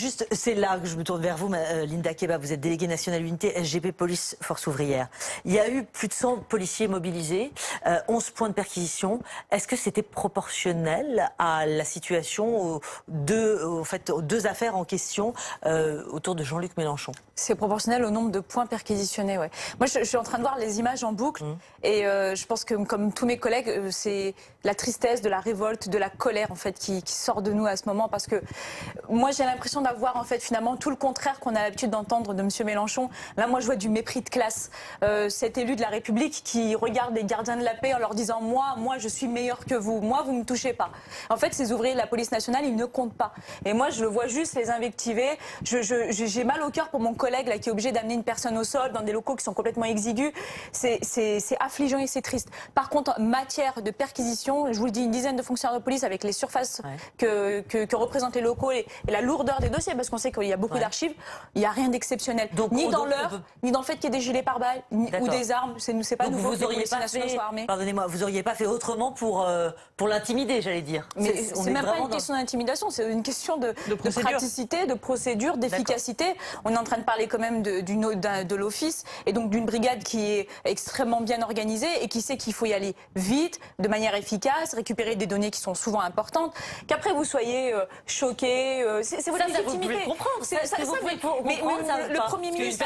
juste, c'est là que je me tourne vers vous, Linda Kebab. Vous êtes déléguée nationale unité SGP Police Force Ouvrière. Il y a eu plus de 100 policiers mobilisés, 11 points de perquisition. Est-ce que c'était proportionnel à la situation, aux deux affaires en question autour de Jean-Luc Mélenchon? C'est proportionnel au nombre de points perquisitionnés, ouais. Moi, je suis en train de voir les images en boucle et je pense que, comme tous mes collègues, c'est la tristesse, de la révolte, de la colère, en fait, qui sort de nous à ce moment, parce que moi, j'ai l'impression d'avoir, en fait, finalement, tout le contraire qu'on a l'habitude d'entendre de M. Mélenchon. Là, moi, je vois du mépris de classe. Cet élu de la République qui regarde les gardiens de la paix en leur disant « Moi, je suis meilleur que vous. Moi, vous ne me touchez pas. » En fait, ces ouvriers de la police nationale, ils ne comptent pas. Et moi, je le vois juste les invectiver. J'ai mal au cœur pour mon collègue là, qui est obligé d'amener une personne au sol dans des locaux qui sont complètement exigus. C'est affligeant et c'est triste. Par contre, en matière de perquisition, je vous le dis, une dizaine de fonctionnaires de police avec les surfaces que représentent les locaux et la lourdeur des dossiers, parce qu'on sait qu'il y a beaucoup d'archives, il n'y a rien d'exceptionnel. Ni dans l'heure, ni dans le fait qu'il y ait des gilets pare-balles, ou des armes. C'est pas nouveau que les policiers nationaux soient armés. Pardonnez-moi, vous n'auriez pas fait autrement pour l'intimider, j'allais dire. Mais c'est même pas une question d'intimidation, c'est une question de praticité, de procédure, d'efficacité. On est en train de parler quand même de l'office et donc d'une brigade qui est extrêmement bien organisée et qui sait qu'il faut y aller vite, de manière efficace, récupérer des données qui sont souvent importantes. Qu'après vous soyez choqués, c'est votre légitimité. Vous pouvez comprendre. Le Premier ministre,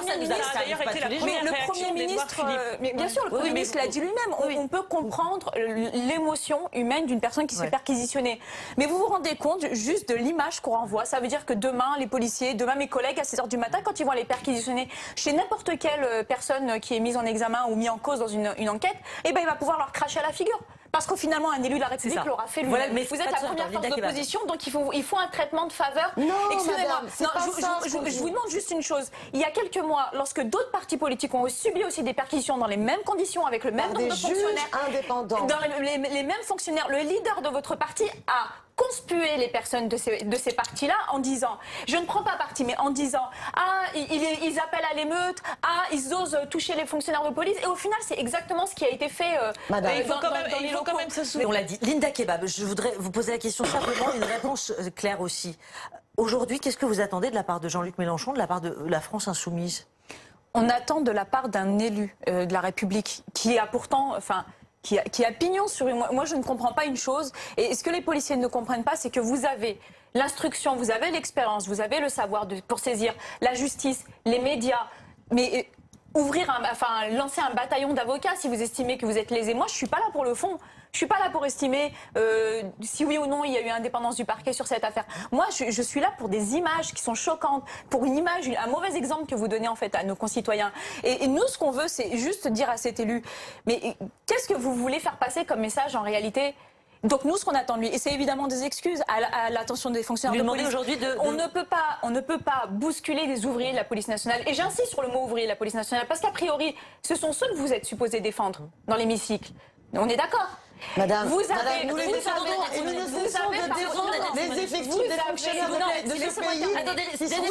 bien sûr, le Premier ministre l'a dit lui-même. On peut comprendre l'émotion humaine d'une personne qui se fait perquisitionner. Mais vous vous rendez compte juste de l'image qu'on renvoie. Ça veut dire que demain, les policiers, demain mes collègues à 6h du matin, quand ils vont aller perquisitionner chez n'importe quelle personne qui est mise en examen ou mise en cause dans une enquête, eh ben, il va pouvoir leur cracher à la figure. Parce qu'au finalement, un élu de la République l'aura fait lui-même. Voilà, mais vous êtes la première force d'opposition, donc il faut un traitement de faveur. Excusez-moi, je vous demande juste une chose. Il y a quelques mois, lorsque d'autres partis politiques ont subi aussi des perquisitions dans les mêmes conditions, avec le même nombre de fonctionnaires, indépendants, dans les mêmes fonctionnaires, le leader de votre parti a conspuer les personnes de ces partis-là en disant, je ne prends pas parti, mais en disant, ils appellent à l'émeute, ils osent toucher les fonctionnaires de police, et au final, c'est exactement ce qui a été fait dans les locaux. On l'a dit. Linda Kebab, je voudrais vous poser la question simplement, une réponse claire aussi. Aujourd'hui, qu'est-ce que vous attendez de la part de Jean-Luc Mélenchon, de la part de la France Insoumise? On attend de la part d'un élu de la République qui a pourtant... qui a pignon sur une... Moi, je ne comprends pas une chose. Et ce que les policiers ne comprennent pas, c'est que vous avez l'instruction, vous avez l'expérience, vous avez le savoir pour saisir la justice, les médias. Mais lancer un bataillon d'avocats si vous estimez que vous êtes lésé. Moi, je ne suis pas là pour le fond. Je ne suis pas là pour estimer si oui ou non il y a eu indépendance du parquet sur cette affaire. Moi, je suis là pour des images qui sont choquantes, pour une image, un mauvais exemple que vous donnez en fait à nos concitoyens. Et nous, ce qu'on veut, c'est juste dire à cet élu, mais qu'est-ce que vous voulez faire passer comme message en réalité ? Donc nous, ce qu'on attend de lui, et c'est évidemment des excuses à l'attention des fonctionnaires de police. On ne peut pas bousculer les ouvriers de la police nationale. Et j'insiste sur le mot ouvrier de la police nationale, parce qu'a priori, ce sont ceux que vous êtes supposés défendre dans l'hémicycle. On est d'accord ? Madame, nous défendre les effectifs des fonctionnaires de ce pays. Attendez,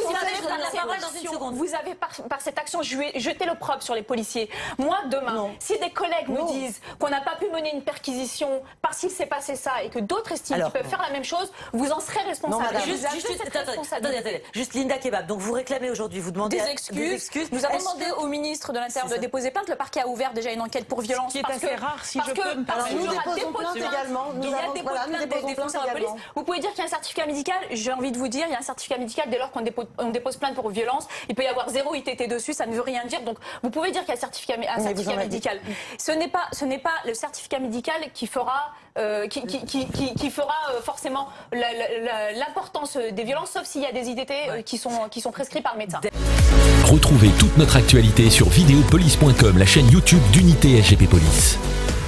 vous avez par cette action jeté l'opprobre sur les policiers. Moi, demain, si des collègues me disent qu'on n'a pas pu mener une perquisition parce qu'il s'est passé ça et que d'autres estiment qu'ils peuvent faire la même chose, vous en serez responsable. Attendez, juste Linda Kebab. Donc vous réclamez aujourd'hui, vous demandez des excuses. Nous avons demandé au ministre de l'Intérieur de déposer plainte. Le parquet a ouvert déjà une enquête pour violence. Ce qui est assez rare, si je peux me permettre. Nous déposons plainte également. Vous pouvez dire qu'il y a un certificat médical. J'ai envie de vous dire, il y a un certificat médical dès lors qu'on dépose plainte pour violence. Il peut y avoir 0 ITT dessus, ça ne veut rien dire. Donc vous pouvez dire qu'il y a un certificat médical. Ce n'est pas le certificat médical qui fera forcément l'importance des violences, sauf s'il y a des ITT qui sont prescrits par le médecin. Retrouvez toute notre actualité sur videopolice.com, la chaîne YouTube d'Unité SGP Police.